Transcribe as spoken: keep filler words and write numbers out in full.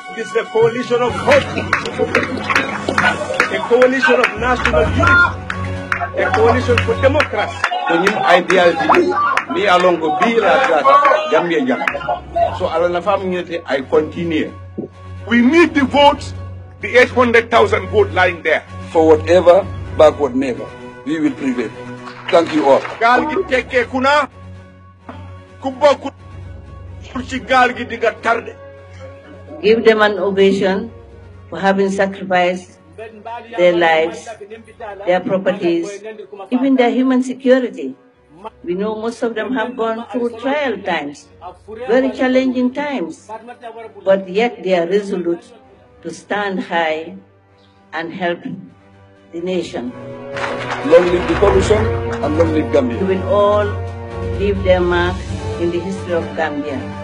This is a coalition of hope, a coalition of national unity, a coalition for democracy. So new ideology, me along go be like that, Gambia Jam. So along the family, I continue. We need the votes, the eight hundred thousand vote lying there. For whatever, backward never, we will prevail. Thank you all. Galgi teke kuna, kubo kursi galgi diga tarde. Give them an ovation for having sacrificed their lives, their properties, even their human security. We know most of them have gone through trial times, very challenging times, but yet they are resolute to stand high and help the nation. Long live the coalition and long live Gambia. We will all leave their mark in the history of Gambia.